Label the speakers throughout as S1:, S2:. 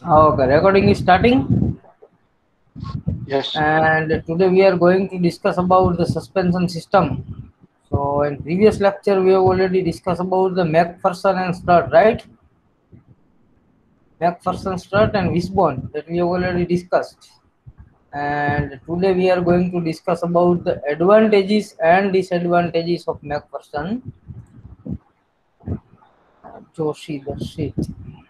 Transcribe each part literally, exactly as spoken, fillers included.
S1: Okay, recording is starting.
S2: Yes,
S1: And today we are going to discuss about the suspension system. So in previous lecture we have already discussed about the McPherson and Strut, right? McPherson, Strut and Wishbone that we have already discussed. And today we are going to discuss about the advantages and disadvantages of McPherson. Joshi, that's it.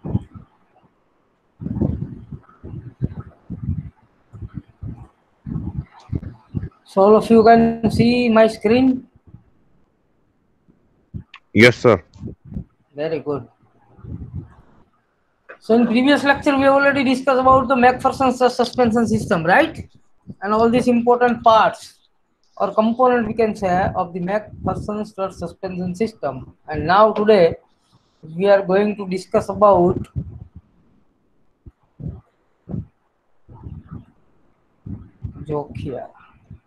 S1: So all of you can see my screen.
S3: Yes, sir.
S1: Very good. So in previous lecture, we already discussed about the McPherson suspension system, right? And all these important parts or component we can say of the McPherson suspension system. And now today, we are going to discuss about Jokia.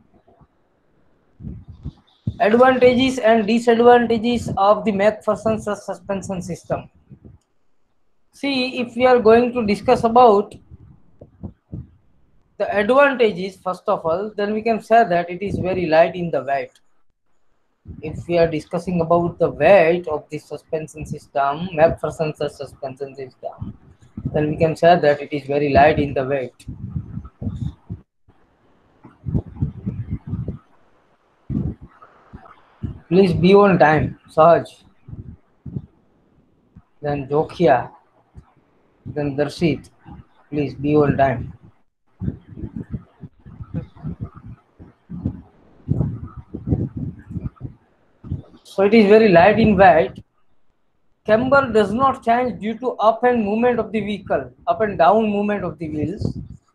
S1: Advantages and disadvantages of the McPherson suspension system. See, if we are going to discuss about the advantages, first of all, then we can say that it is very light in the weight. If we are discussing about the weight of the suspension system, McPherson suspension system, then we can say that it is very light in the weight. Please be on time, Sahaj, then Jokia, then Darshit. Please be on time. So it is very light in weight. Camber does not change due to up and movement of the vehicle, up and down movement of the wheels.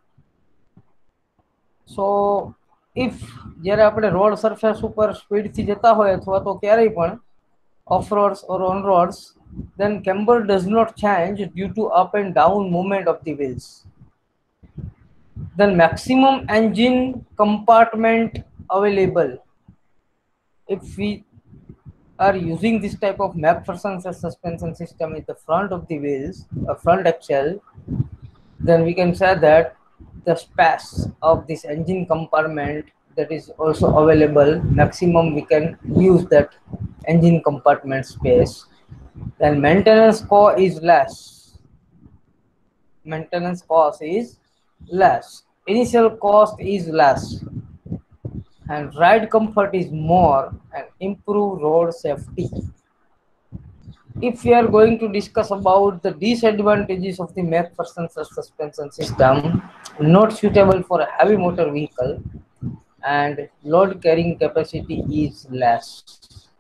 S1: So if જ્યારે આપણે road surface ઉપર સ્પીડથી જતા હોય અથવા તો ક્યારેય પણ off roads or on roads, then camber does not change due to up and down movement of the wheels. Then maximum engine compartment available. If we are using this type of McPherson suspension system in the front of the wheels, a front axle, then we can say that the space of this engine compartment that is also available, maximum we can use that engine compartment space. Then maintenance cost is less. Maintenance cost is less. Initial cost is less. And ride comfort is more and improve road safety. If we are going to discuss about the disadvantages of the McPherson suspension system, not suitable for a heavy motor vehicle and load carrying capacity is less.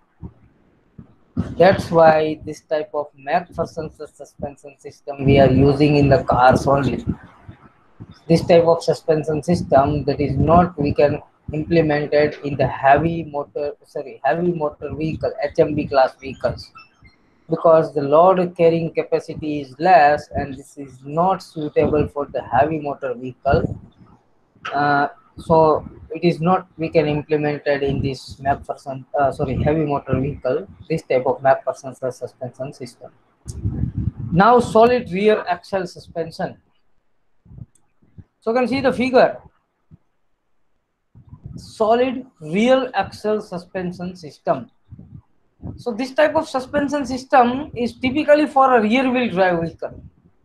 S1: That's why this type of McPherson suspension system we are using in the cars only. This type of suspension system that is not we can implemented in the heavy motor sorry heavy motor vehicle H M V class vehicles, because the load carrying capacity is less and this is not suitable for the heavy motor vehicle. Uh, so it is not we can implemented in this McPherson uh, sorry heavy motor vehicle, this type of McPherson suspension system. Now solid rear axle suspension. So you can see the figure. Solid rear axle suspension system. So this type of suspension system is typically for a rear wheel drive vehicle.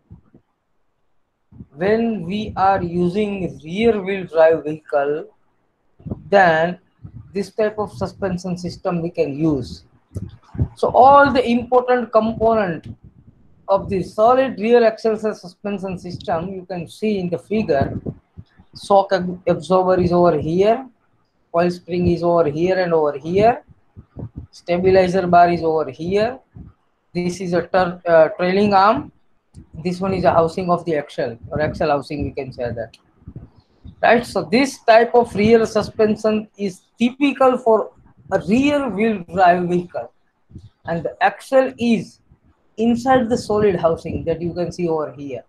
S1: When we are using rear wheel drive vehicle, then this type of suspension system we can use. So all the important component of the solid rear axle suspension system you can see in the figure. Shock absorber is over here, coil spring is over here and over here, stabilizer bar is over here, this is a uh, trailing arm, this one is a housing of the axle or axle housing, we can say that, right? So this type of rear suspension is typical for a rear wheel drive vehicle, and the axle is inside the solid housing that you can see over here.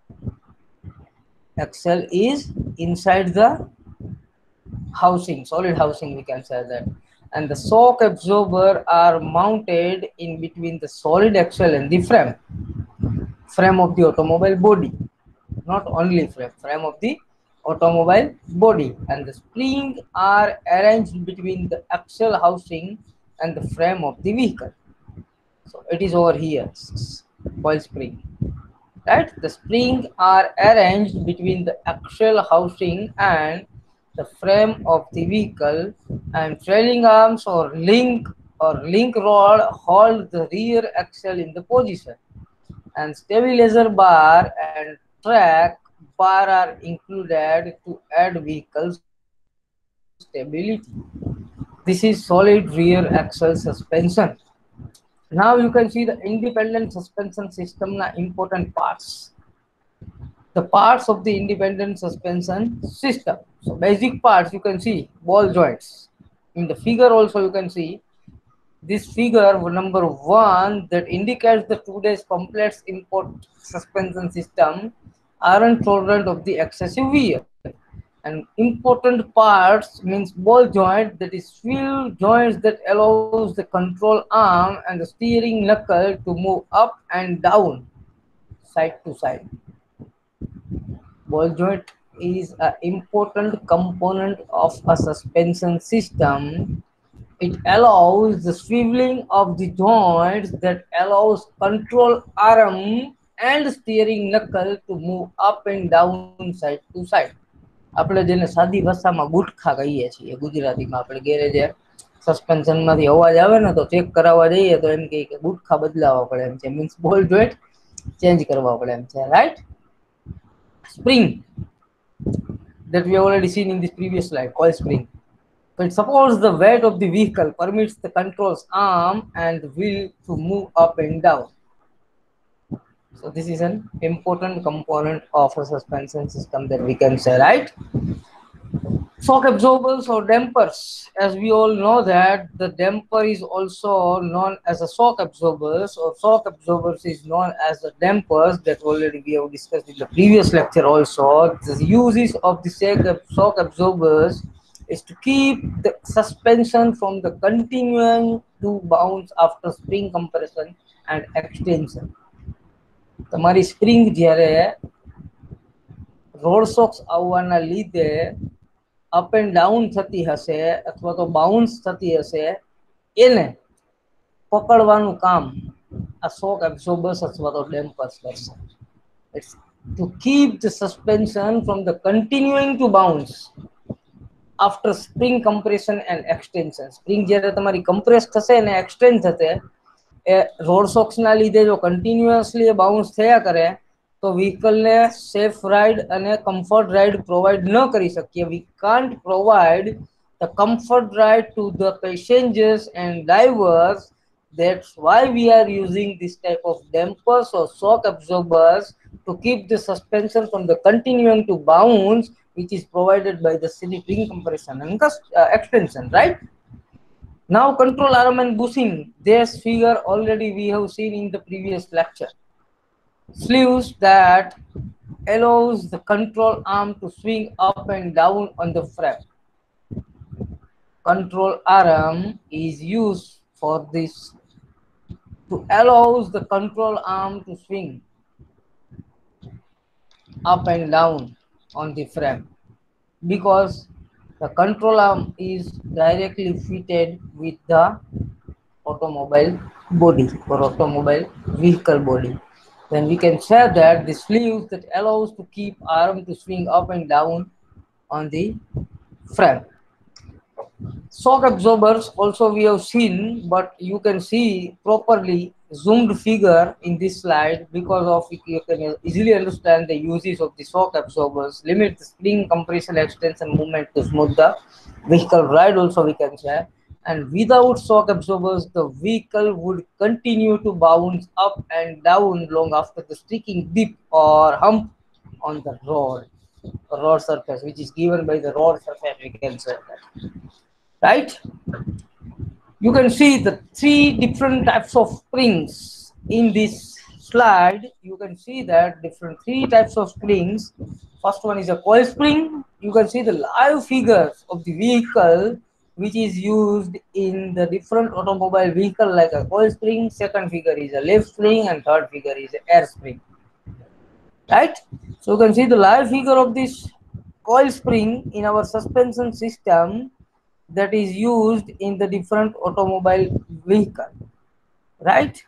S1: Axle is inside the housing, solid housing, we can say that, and the shock absorber are mounted in between the solid axle and the frame frame of the automobile body. not only frame, frame of the automobile body, and the spring are arranged between the axle housing and the frame of the vehicle. So it is over here, coil spring, right? The spring are arranged between the axle housing and the frame of the vehicle, and trailing arms or link or link rod hold the rear axle in the position, and stabilizer bar and track bar are included to add vehicle stability. This is solid rear axle suspension. Now you can see the independent suspension system na important parts. The parts of the independent suspension system. So basic parts you can see ball joints. In the figure also you can see this figure number one that indicates the today's complex import suspension system aren't tolerant of the excessive wear. And important parts means ball joint, that is wheel joints that allows the control arm and the steering knuckle to move up and down side to side. Ball joint is an important component of a suspension system. It allows the swiveling of the joints that allows control arm and steering knuckle to move up and down side to side. આપણે જેને સાદી ભાષામાં ગુટખા કહીએ છીએ ગુજરાતીમાં, આપણે ગેરેજે સસ્પેન્શનમાંથી અવાજ આવે ને તો ચેક કરાવવા જઈએ તો એમ કહે કે ગુટખા બદલાવવા પડે એમ છે, મીન્સ બોલ જોઈન્ટ ચેન્જ કરવા પડે એમ છે, right? Spring that we have already seen in this previous slide, coil spring. So it supports the weight of the vehicle, permits the control's arm and wheel to move up and down. So this is an important component of a suspension system that we can say, right? Shock absorbers or dampers. As we all know that the damper is also known as a shock absorbers, or shock absorbers is known as the dampers that already we have discussed in the previous lecture also. The uses of the shock absorbers is to keep the suspension from the continuing to bounce after spring compression and extension. તમારી spring જ્યારે road shocks આવવાના લીધે up and down થતી હશે અથવા તો bounce થતી હશે, એને પકડવાનું કામ આ શોક એબ્સોર્બર્સ અથવા તો ડેમ્પર્સ કરશે. It's to keep the suspension from the continuing to bounce after spring compression and extension. Spring જ્યારે તમારી કમ્પ્રેસ થશે અને એક્સટેન્ડ થશે, એ રોડ સોક્સના લીધે જો કન્ટિન્યુઅસલી બાઉન્સ થયા કરે તો વ્હીકલને સેફ રાઇડ અને કમ્ફર્ટ રાઇડ પ્રોવાઈડ ન કરી શકીએ. We can't provide the comfort ride to the passengers and drivers. That's why we are using this type of dampers or shock absorbers to keep the suspension from the continuing to bounce, which is provided by the spring compression and uh, extension, right? Now control arm and bushing. This figure already we have seen in the previous lecture. Sleeves that allows the control arm to swing up and down on the frame. Control arm is used for this, to allows the control arm to swing up and down on the frame, because the control arm is directly fitted with the automobile body or automobile vehicle body. Then we can say that the sleeves that allows to keep arm to swing up and down on the frame. Shock absorbers also we have seen, but you can see properly zoomed figure in this slide. Because of it you can easily understand the uses of the shock absorbers. Limit the spring compression extension movement to smooth the vehicle ride also we can say. And without shock absorbers the vehicle would continue to bounce up and down long after the striking dip or hump on the road road surface, which is given by the road surface we can say that, right? You can see the three different types of springs in this slide. You can see that different three types of springs. First one is a coil spring. You can see the live figures of the vehicle which is used in the different automobile vehicle, like a coil spring. Second figure is a leaf spring and third figure is a air spring. right? So you can see the live figure of this coil spring in our suspension system that is used in the different automobile vehicle, right?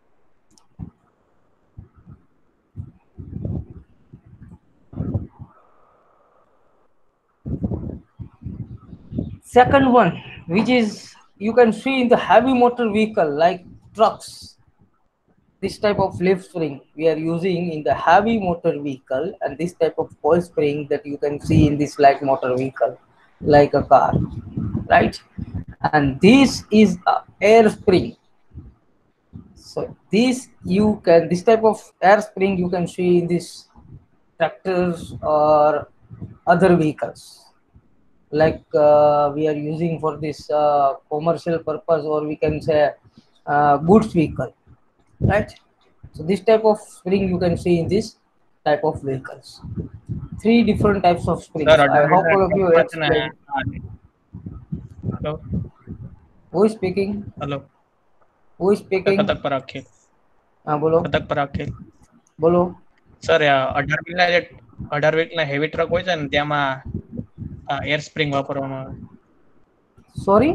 S1: Second one, which is you can see in the heavy motor vehicle like trucks, this type of lift spring we are using in the heavy motor vehicle, and this type of coil spring that you can see in this light motor vehicle like a car, right? And this is a air spring. So this you can, this type of air spring you can see in these tractors or other vehicles like uh, we are using for this uh, commercial purpose, or we can say uh, goods vehicle, right? So this type of spring you can see in this type of vehicles. Three different types of
S3: sir
S1: springs. I
S3: અઢાર
S1: hope
S3: વ્હીલના
S1: all of you
S3: ટ્રકમાં છે ને
S1: explain.
S3: હા, hello
S1: Who is speaking?
S3: Hello
S1: Who is
S3: sir
S1: speaking?
S3: કતક પર આખેલ
S1: Ah, bolo,
S3: કતક પર આખેલ
S1: bolo.
S3: સર આ અઢાર વ્હીલના જે અઢાર વ્હીલના હેવી ટ્રક હોય છે ને ત્યાંમાં એર સ્પ્રિંગ વાપરવામાં આવે
S1: Sorry.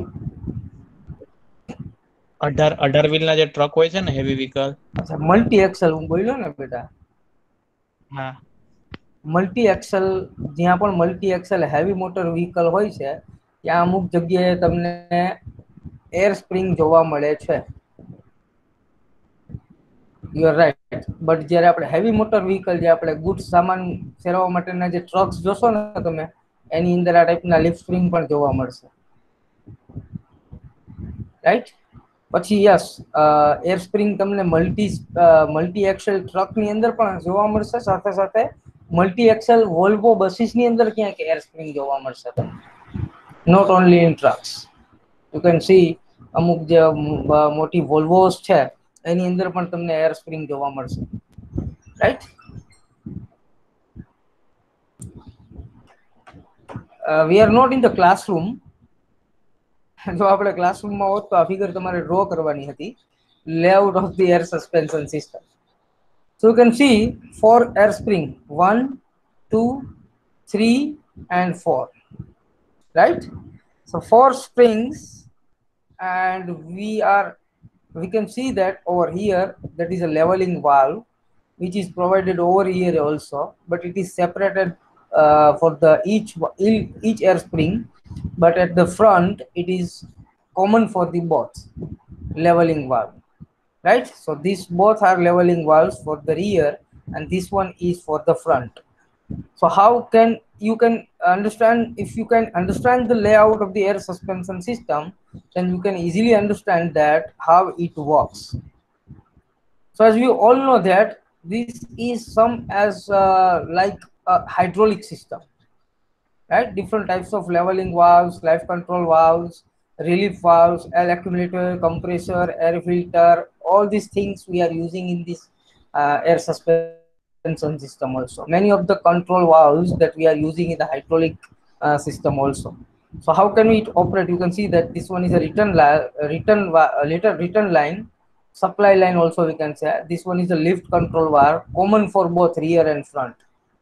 S3: અઢાર અઢાર વ્હીલના જે ટ્રક હોય છે ને હેવી વ્હીકલ
S1: अच्छा, मल्टी एक्सल હું બોલ્યો ને બેટા.
S3: હા
S1: મલ્ટી એક્સલ, જ્યાં પણ multi axle heavy motor vehicle હોય છે ત્યાં અમુક જગ્યાએ તમને એર સ્પ્રિંગ જોવા મળે છે. You are right. બટ જ્યારે આપણે હેવી મોટર વ્હીકલ, જે આપણે ગુડ્સ સામાન ફેરવવા માટેના જે ટ્રક્સ જોશો ને તમે, એની અંદર આ ટાઈપના લિફ્ટ સ્પ્રિંગ પણ જોવા મળશે, રાઈટ. પછી યસ, એર સ્પ્રિંગ તમને મલ્ટી મલ્ટી એક્સેલ ટ્રકની અંદર પણ જોવા મળશે, સાથે સાથે મલ્ટી એક્સેલ વોલ્વો બસીસની અંદર ક્યાંક એર સ્પ્રિંગ જોવા મળશે તમને, not only in trucks. You can see અમુક જે મોટી વોલ્વોસ છે એની અંદર પણ તમને એર સ્પ્રિંગ જોવા મળશે, right. We are not in the classroom. જો આપણે ક્લાસરૂમમાં હોત તો આ ફિગર તમારે ડ્રો કરવાની હતી, layout of the air suspension system. So you can see four air spring, one, two, three, and four, right? So four springs, and we are we can see that over here that is a leveling valve which is provided over here also, but it is separated uh, for the each each air spring, but at the front it is common for the both leveling valve, right? So these both are leveling valves for the rear, and this one is for the front. So how can you can understand, if you can understand the layout of the air suspension system, then you can easily understand that how it works. So as we all know that this is some as uh, like a hydraulic system, right? Different types of leveling valves, life control valves, relief valves, air accumulator, compressor, air filter, all these things we are using in this uh, air suspension system also. Many of the control valves that we are using in the hydraulic uh, system also. So how can we operate? You can see that this one is a return line, return later return line, supply line also we can say. This one is a lift control valve, common for both rear and front.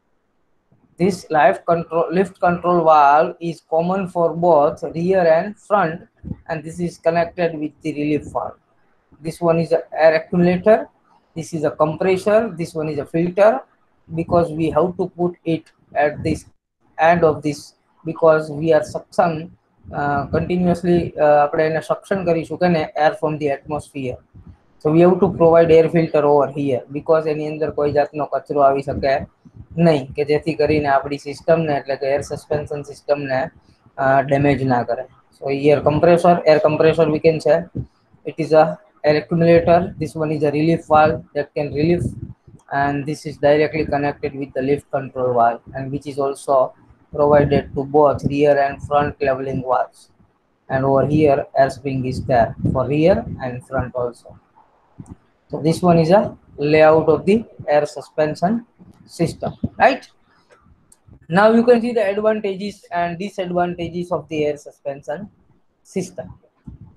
S1: This lift control lift control valve is common for both rear and front, and this is connected with the relief valve. This one is an air accumulator, this is a compressor, this one is a filter, because we have to put it at this end of this, because we are suction uh, continuously આપણે એને suction કરીશું કે ને air from the atmosphere. So we have to provide air filter over here, because એની અંદર કોઈ જાતનો કચરો આવી શકે નહીં, કે જેથી કરીને આપણી સિસ્ટમને, એટલે કે એર સસ્પેન્શન સિસ્ટમને ડેમેજ ના કરે. So here compressor, air compressor we can say, it is a air accumulator. This one is a relief valve that can relieve, and this is directly connected with the lift control valve, and which is also provided to both rear and front leveling valves. And over here air spring is there for rear and front also. So this one is a layout of the air suspension system, right? Now you can see the advantages and disadvantages of the air suspension system,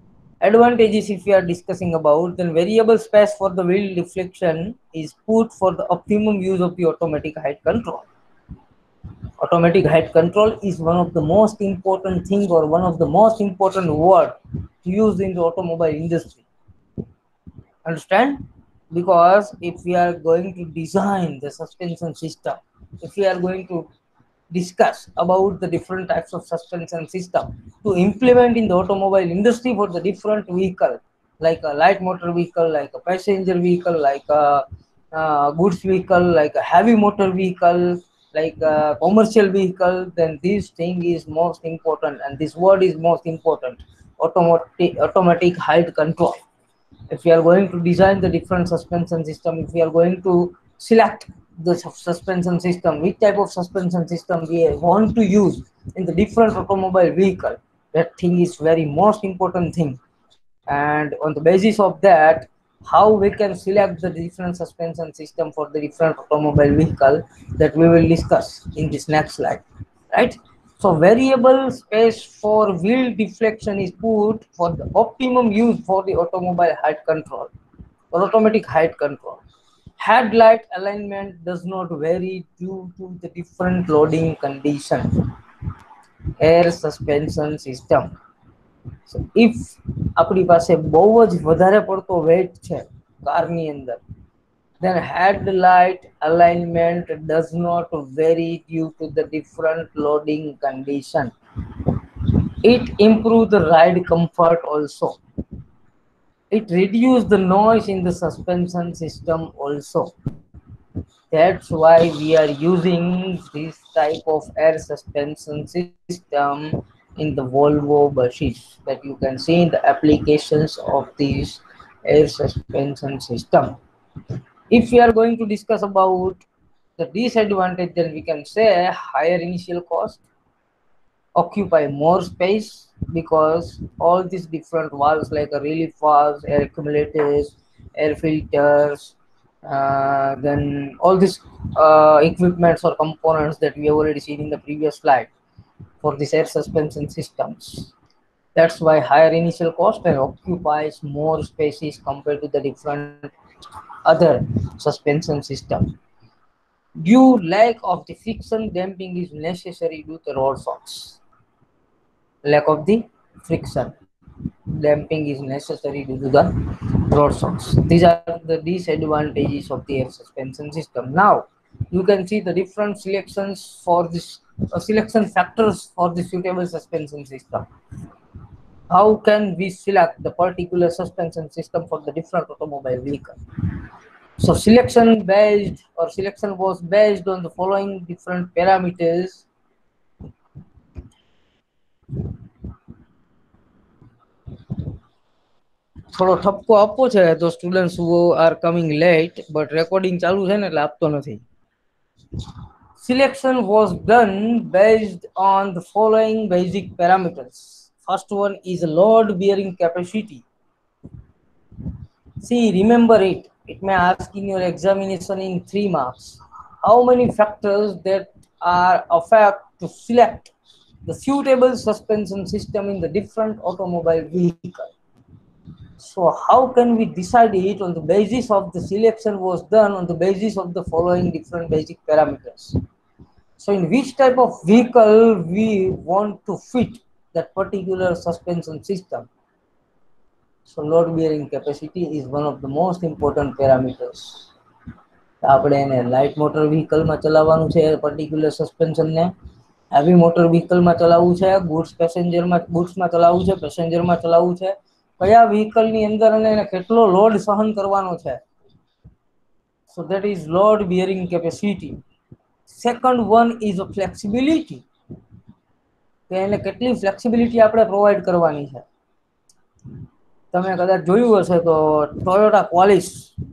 S1: advantages if we are discussing about, then variable space for the wheel deflection is put for the optimum use of the automatic height control. Automatic height control is one of the most important thing, or one of the most important word used in the automobile industry. Understand? Because if we are going to design the suspension system, if we are going to discuss about the different types of suspension system to implement in the automobile industry for the different vehicle, like a light motor vehicle, like a passenger vehicle, like a uh, goods vehicle, like a heavy motor vehicle, like a commercial vehicle, then this thing is most important, and this word is most important: automatic automatic height control. If we are going to design the different suspension system, if we are going to select the suspension system, which type of suspension system we want to use in the different automobile vehicle, that thing is very most important thing. And on the basis of that, how we can select the different suspension system for the different automobile vehicle, that we will discuss in this next slide, right? So variable space for wheel deflection is put for the optimum use for the automobile height control or automatic height control. Headlight alignment does not vary due to the different loading condition. Air suspension system. So if આપણી પાસે બહુ જ વધારે પડતો weight છે કારની અંદર, then headlight alignment does not vary due to the different loading condition. It improves the ride comfort also. It reduces the noise in the suspension system also. That's why we are using this type of air suspension system in the Volvo buses, that you can see in the applications of this air suspension system. If we are going to discuss about the disadvantage, then we can say higher initial cost, occupy more space, because all these different valves like a relief valves, air accumulators, air filters, uh, then all these uh, equipments or components that we have already seen in the previous slide for these air suspension systems. That's why higher initial cost and occupies more spaces compared to the different other suspension system. Due lack of the friction, damping is necessary due to road shocks. Lack of the friction, damping is necessary due to the road shocks. These are the disadvantages of the air suspension system. Now you can see the different selections for this uh, selection factors for the suitable suspension system. How can we select the particular suspension system for the different automobile vehicle? So selection based or selection was based on the following different parameters. થોડો ઠપકો આપવો છે તો students who are coming late but recording ચાલુ છે ને એટલે આપતો નથી. Selection was done based on the following basic parameters. First one is load bearing capacity. See, remember it. It may ask in your examination in three marks. How many factors that are affect to select the suitable suspension system in the different automobile vehicle? So how can we decide it? On the basis of the selection was done on the basis of the following different basic parameters. So in which type of vehicle we want to fit that particular suspension system? So load bearing capacity is one of the most important parameters. આપણે એને light motor વ્હીકલમાં ચલાવવાનું છે particular સસ્પેન્શનને, heavy motor વ્હીકલમાં ચલાવવું છે, goods પેસેન્જરમાં ગુડ્સમાં ચલાવવું છે, પેસેન્જરમાં ચલાવવું છે, કયા વ્હીકલની અંદર અને એને કેટલો લોડ સહન કરવાનો છે. So that is load bearing capacity. Second one is a flexibility, કે એને કેટલી ફ્લેક્સિબિલિટી આપણે પ્રોવાઈડ કરવાની છે. તમે કદાચ જોયું હશે તો ટોયોટા ક્વાલિસ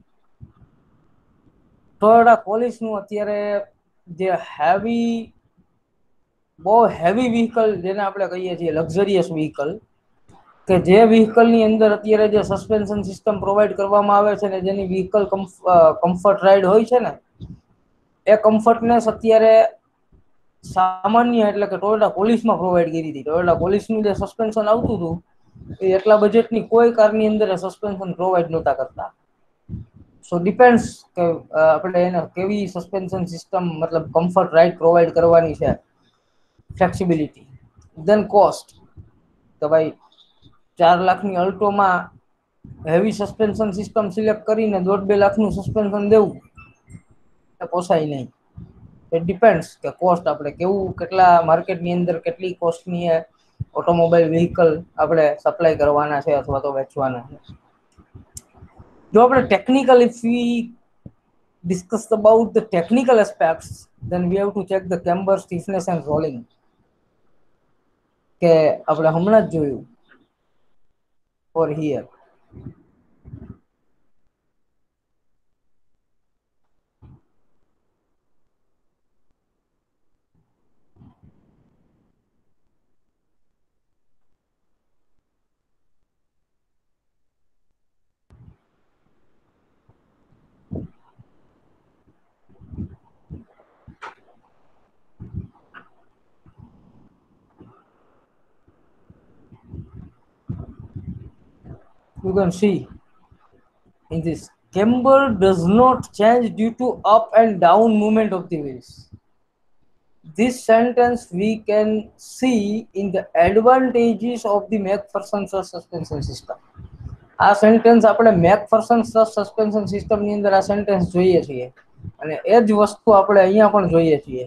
S1: ટોયોટા ક્વાલિસનું અત્યારે જે હેવી બહુ હેવી વ્હીકલ જેને આપણે કહીએ છીએ લક્ઝરિયસ વ્હીકલ, કે જે વ્હીકલની અંદર અત્યારે જે સસ્પેન્શન સિસ્ટમ પ્રોવાઈડ કરવામાં આવે છે ને જેની વ્હીકલ કમ્ફર્ટ રાઇડ હોય છે ને, એ કમ્ફર્ટનેસ અત્યારે સામાન્ય એટલે કે ટોયોટા પોલીસમાં પ્રોવાઈડ કરી હતી. ટોયોટા પોલીસનું જે સસ્પેન્શન આવતું હતું એ એટલા બજેટની કોઈ કારની અંદર સસ્પેન્શન પ્રોવાઈડ નહોતા કરતા. સો ડિપેન્ડ્સ કે આપણે એને કેવી સસ્પેન્શન સિસ્ટમ મતલબ કમ્ફર્ટ રાઇડ પ્રોવાઈડ કરવાની છે, ફ્લેક્સિબિલિટી. દેન કોસ્ટ, તો ભાઈ ચાર લાખની અલ્ટોમાં હેવી સસ્પેન્શન સિસ્ટમ સિલેક્ટ કરીને દોઢ બે લાખનું સસ્પેન્શન દેવું એ પોસાય નહીં. ઇટ ડિપેન્ડ્સ કે કોસ્ટ આપણે કેવું કેટલા માર્કેટની અંદર કેટલી કોસ્ટની ઓટોમોબાઈલ વ્હીકલ આપણે સપ્લાય કરવાના છે અથવા તો વેચવાના છે. જો આપણે technical if we discuss about the technical aspects, then we have to check the camber stiffness and rolling. કે આપણે હમણાં જ જોયું for here. You can see in this camber does not change due to up and down movement of the wheels. This sentence we can see in the advantages of the McPherson suspension system. આ sentence આપણે McPherson suspension સિસ્ટમની અંદર આ sentence જોઈએ છીએ અને એ જ વસ્તુ આપણે અહીંયા પણ જોઈએ છીએ.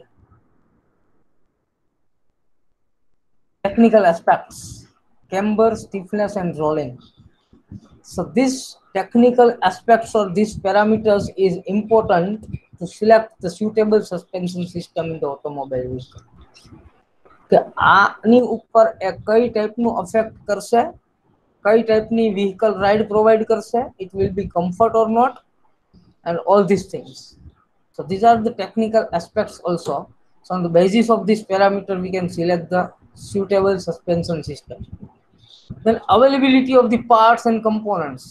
S1: Technical aspects, camber stiffness and rolling. So this technical aspects or these parameters is important to select the suitable suspension system in the automobile vehicle. કે આની ઉપર એ કઈ ટાઈપનું અફેક્ટ કરશે, કઈ ટાઈપની vehicle ride provide કરશે, it will be comfort or not, and all these things. So these are the technical aspects also. So on the basis of this parameter we can select the suitable suspension system. Then availability of the parts and components.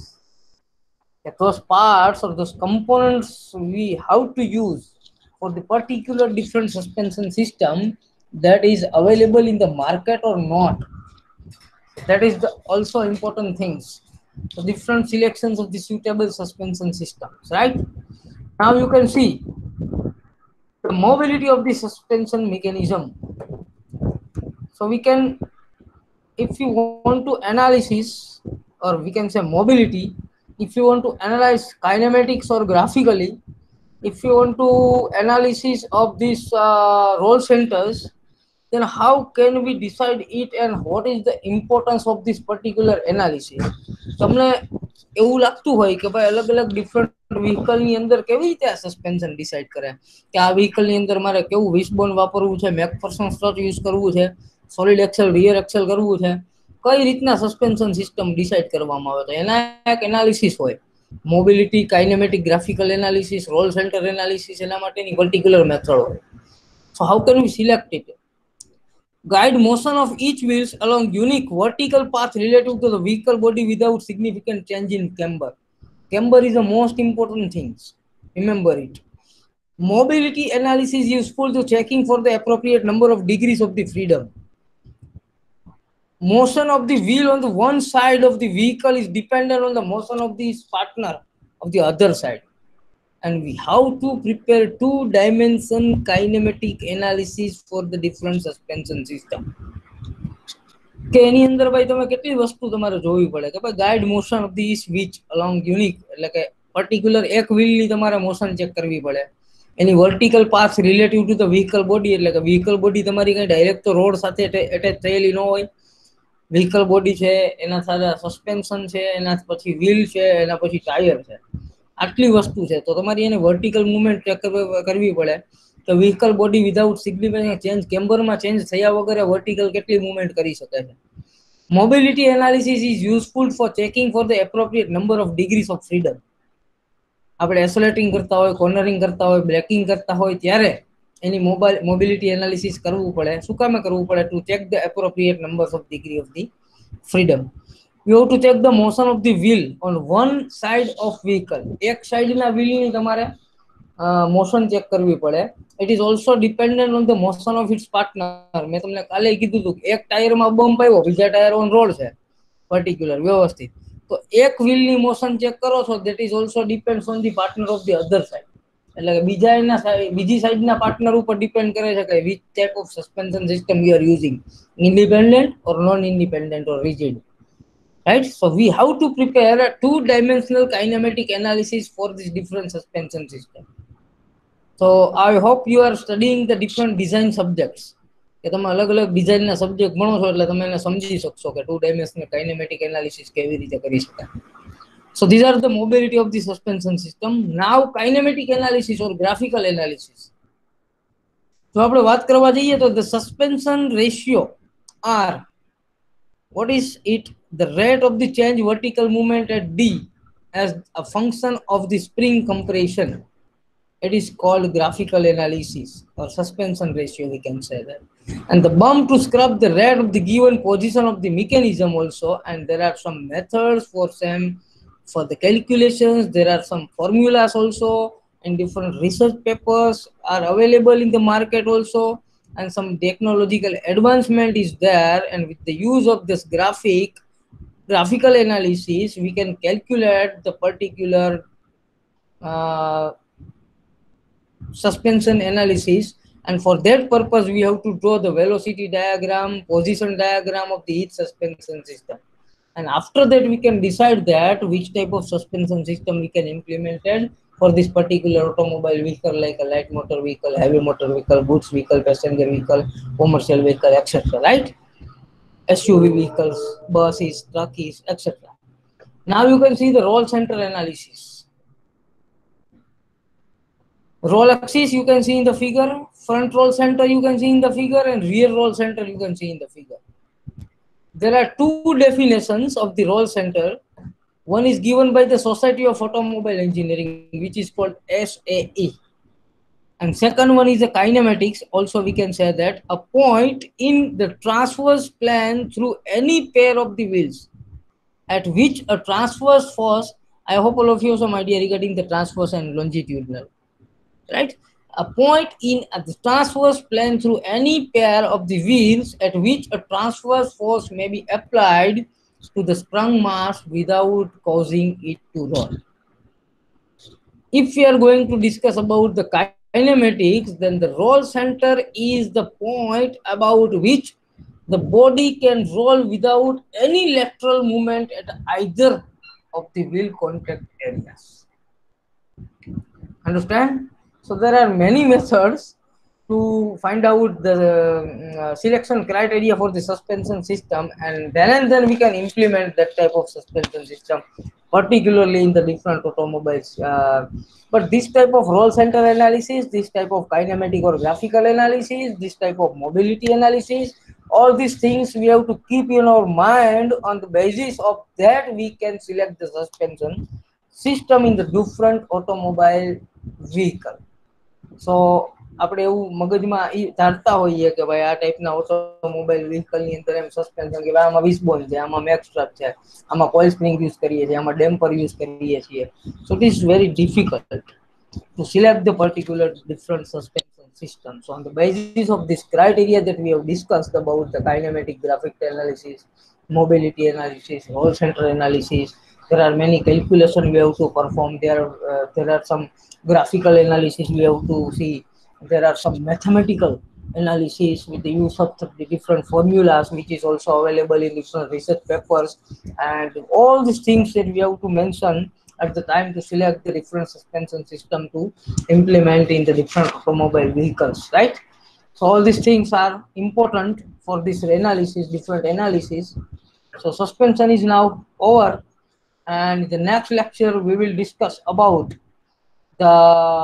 S1: Those parts or those components we have to use for the particular different suspension system that is available in the market or not. That is the also important things. So different selections of the suitable suspension systems, right? Now you can see the mobility of the suspension mechanism. So we can, if you want to analysis or we can say mobility, if you want to analyze kinematics or graphically, if you want to analysis of these uh, roll centers, then how can we decide it and what is the importance of this particular analysis? તમને એવું લાગતું હોય કે ભાઈ અલગ અલગ different vehicle ની અંદર કેવી રીતે આ સસ્પેન્શન ડિસાઇડ કરે કે આ વ્હીકલ ની અંદર મારે કેવું વિશબોન વાપરવું છે, મેકફર્સન સ્ટ્રટ યુઝ કરવું છે, સોલિડ એક્સેલ રિયર એક્સેલ કરવું છે, કઈ રીતના સસ્પેન્શન સિસ્ટમ ડિસાઇડ કરવામાં આવે તો એના એક એનાલિસિસ હોય. Mobility, kinematic, graphical analysis, roll centre analysis, એના માટેની પર્ટિક્યુલર મેથડ હોય. So how can we select it? Guide motion of each wheels along unique vertical path relative to the vehicle body without significant change in camber. Camber is the most important things. Remember it. Mobility analysis is useful to checking for the appropriate number of degrees of the freedom. Motion of the wheel on the one side of the vehicle is dependent on the motion of the partner of the other side. And we have to prepare two dimension kinematic analysis for the different suspension system. કે એની અંદર ભાઈ તમે કેટલી વસ્તુ તમારે જોવી પડે કે ભાઈ guide motion of the switch along unique એટલે કે પર્ટિક્યુલર એક વ્હીલની તમારે મોશન ચેક કરવી પડે. એની vertical path relative to the vehicle body એટલે કે વ્હીકલ બોડી તમારી કઈ ડાયરેક્ટ તો રોડ સાથે એટેચ થયેલી ન હોય. વ્હીકલ બોડી છે, એના સાથે સસ્પેન્શન છે, એના પછી વ્હીલ છે, એના પછી ટાયર છે. આટલી વસ્તુ છે તો તમારી એને વર્ટિકલ મુવમેન્ટ ચેક કરવી પડે તો vehicle body without significant change કેમ્બરમાં ચેન્જ થયા વગર વર્ટિકલ કેટલી મુવમેન્ટ કરી શકે છે. Mobility analysis is useful for checking for the appropriate number of degrees of freedom. આપણે એસોલેટિંગ કરતા હોય, કોર્નરિંગ કરતા હોય, બ્રેકિંગ કરતા હોય ત્યારે એની મોબાઈલ મોબિલિટી એનાલિસિસ કરવું પડે. શું કામે કરવું પડે? To check the appropriate numbers of degree of the freedom. You have to check the motion of the wheel on one side of vehicle. એક સાઈડના wheel તમારે મોશન ચેક કરવી પડે. It is also dependent on the motion of its partner. મેં તમને કાલે કીધું હતું એક ટાયરમાં બમ્પ આવ્યો, બીજા ટાયર ઓન રોડ છે particular વ્યવસ્થિત. તો એક વ્હીલની મોશન ચેક કરો છો, that is also depends on the partner of the other side. એટલે કે બીજા એના બીજી સાઈડના પાર્ટનર ઉપર ડિપેન્ડ કરે છે કે which type of suspension system we are using, independent or non-independent or rigid. Right? So we have to prepare a two-dimensional kinematic analysis for this different suspension system. So I hope you are studying the different design subjects. કે તમે અલગ અલગ ડિઝાઇનના subject ભણો છો એટલે તમે એને સમજી શકશો કે ટુ ડાયમેન્શનલ કાઇનેમેટિક એનાલિસિસ કેવી રીતે કરી શકાય. So these are the mobility of the suspension system. Now kinematic analysis or graphical analysis. જો આપણે વાત કરવા જઈએ તો the suspension ratio R, what is it? The rate of the change vertical movement at D as a function of the spring compression. It is called graphical analysis or suspension ratio, we can say that. And the bump to scrub the rate of the given position of the mechanism also, and there are some methods for some for the calculations. There are some formulas also, and different research papers are available in the market also, and some technological advancement is there, and with the use of this graphic graphical analysis we can calculate the particular uh, suspension analysis, and for that purpose we have to draw the velocity diagram, position diagram of the each suspension system, and after that we can decide that which type of suspension system we can implement for this particular automobile vehicle, like a light motor vehicle, heavy motor vehicle, goods vehicle, passenger vehicle, commercial vehicle, etc. Right? S U V vehicles, buses, trucks, etc. Now you can see the roll center analysis. Roll axis you can see in the figure, front roll center you can see in the figure, and rear roll center you can see in the figure. There are two definitions of the roll center. One is given by the Society of Automobile Engineering, which is called S A E. And second one is the kinematics. Also we can say that a point in the transverse plane through any pair of the wheels at which a transverse force, I hope all of you have some idea regarding the transverse and longitudinal. Right? A point in at the transverse plane through any pair of the wheels at which a transverse force may be applied to the sprung mass without causing it to roll. If we are going to discuss about the kinematics, then the roll center is the point about which the body can roll without any lateral movement at either of the wheel contact areas. Understand? So there are many methods to find out the uh, selection criteria for the suspension system, and then and then we can implement that type of suspension system, particularly in the different automobiles. Uh, but this type of roll center analysis, this type of kinematic or graphical analysis, this type of mobility analysis, all these things we have to keep in our mind. On the basis of that we can select the suspension system in the different automobile vehicle. So આપણે એવું મગજમાં ધારતા હોઈએ કે ભાઈ આ ટાઈપના automobile વ્હીકલની અંદર એમ suspension કે ભાઈ આમાં વિસ્બોન છે, આમાં મેક્સ્ટ્રાપ છે, આમાં કોઇલ સ્પ્રિંગ યુઝ કરીએ છીએ, આમાં ડેમ્પર યુઝ કરીએ છીએ. So it is very difficult to select the particular different suspension system. So on the basis of this criteria that we have discussed about the kinematic, graphical analysis, mobility analysis, roll center analysis, there are many calculations we have to perform. There uh, there are some graphical analysis we have to see. There are some mathematical analysis with the use of the different formulas, which is also available in different research papers, and all these things that we have to mention at the time to select the different suspension system to implement in the different automobile vehicles, right? So all these things are important for this analysis, different analysis. So suspension is now over, and in the next lecture we will discuss about the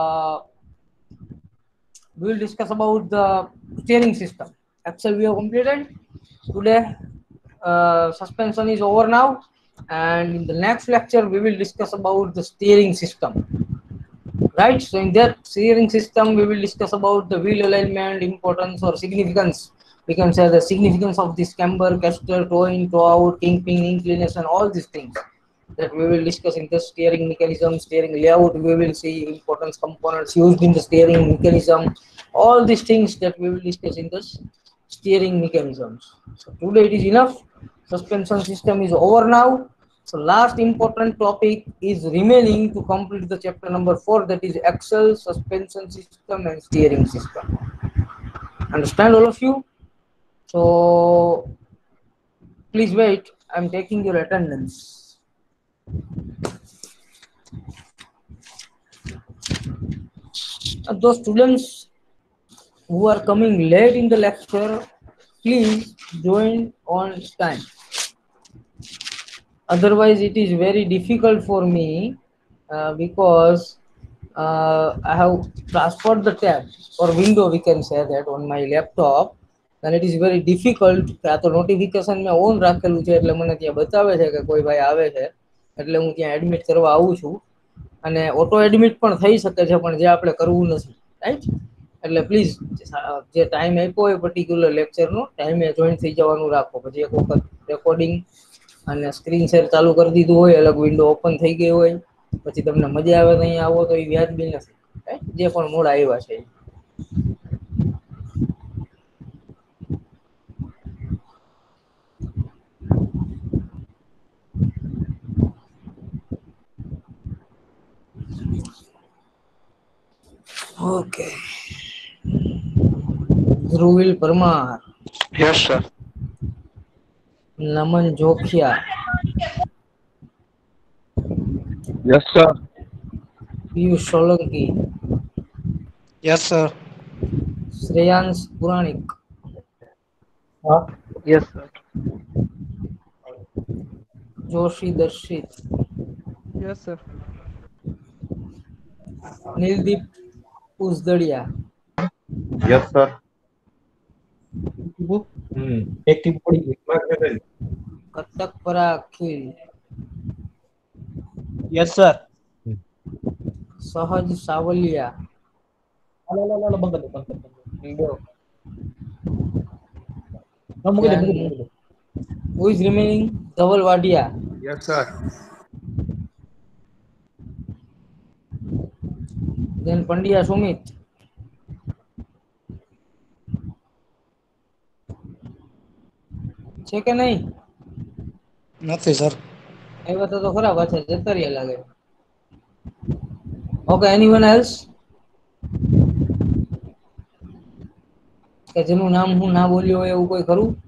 S1: we will discuss about the steering system. Axle we have completed today. Uh, suspension is over now, and in the next lecture we will discuss about the steering system. Right? So in that steering system we will discuss about the wheel alignment, importance or significance. We can say the significance of this camber, caster, toe in, toe out, kingpin, inclination, all these things that we will discuss in the steering mechanism, steering layout. We will see important components used in the steering mechanism, all these things that we will discuss in this steering steering mechanisms. So today it is enough. Suspension system is over now. So last important topic is remaining to complete the chapter number four, that is axle, suspension system and steering system. Understand all of you? So please wait. I'm taking your attendance. Uh, those students who are coming late in the lecture, please join on time. Otherwise, it is very difficult for me uh, because uh, I have transferred the tab or window, we can say that, on my laptop. And it is very difficult કે આ તો notification મેં on રાખેલું છે એટલે મને ત્યાં બતાવે છે કે કોઈ ભાઈ આવે છે એટલે હું ત્યાં એડમિટ કરવા આવું છું અને ઓટો એડમિટ પણ થઈ શકે છે પણ જે આપણે કરવું નથી, રાઈટ? એટલે પ્લીઝ જે ટાઈમ આપ્યો હોય પર્ટિક્યુલર લેક્ચરનો ટાઈમે જોઈન થઈ જવાનું રાખો. પછી એક વખત રેકોર્ડિંગ અને સ્ક્રીન શેર ચાલુ કરી દીધું હોય, અલગ વિન્ડો ઓપન થઈ ગઈ હોય, પછી તમને મજા આવે તો અહીંયા આવો તો એ વ્યાજબી નથી, રાઈટ? જે પણ મોડા આવ્યા છે. Okay, Dhruvil Parmar,
S2: Yes, sir.
S1: Naman Jokhiya,
S4: Yes, sir.
S1: Piyush Solanki,
S5: Yes, sir.
S1: Shreyansh Puranik,
S4: Yes, sir.
S1: Joshi Darshit,
S5: Yes, sir.
S1: Nildeep Usdadiya,
S4: Yes, sir.
S6: Hmm. Active body.
S1: Katakpara Akhil,
S3: yes sir.
S1: Sahaj Savaliya,
S6: Ala, ala, ala, bangga deh, bangga, bangga. Kamu
S1: Dan-
S6: gede, gede, gede.
S1: who is remaining? Dhaval Vadiya,
S4: Yes, sir.
S1: then Pandya Sumit, છે કે નહીં?
S5: નથી sir.
S1: આવ્યા તો તો ખરા, પાછા જતા રહ્યા લાગે. ઓકે, એનીવન એલ્સ કે જેનું નામ હું ના બોલ્યો હોય એવું કોઈ ખરું?